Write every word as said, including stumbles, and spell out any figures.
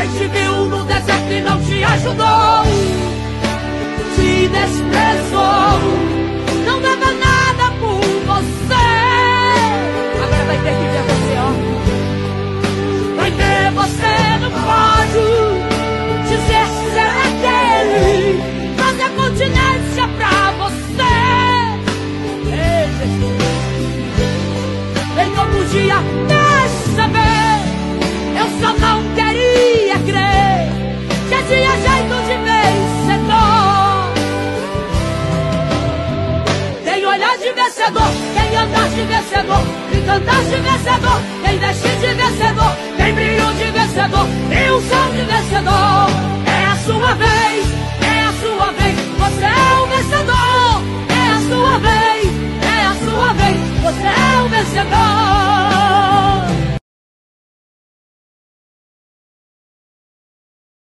te viu no deserto e não te ajudou, te desprezou, não dava nada por você. Agora vai ter que ver você, ó. Vai ter você no pódio, dizer será dele, fazer continência pra você. Ei, Jesus, ele não podia perceber, eu só não queria crer que tinha jeito de vencedor. Tem olhar de vencedor, tem andar de vencedor, tem cantar de vencedor, tem vestir de vencedor, tem brilho de vencedor, tem unção de vencedor. É a sua vez, é a sua vez, você é o vencedor. É a sua vez, é a sua vez, você é o vencedor.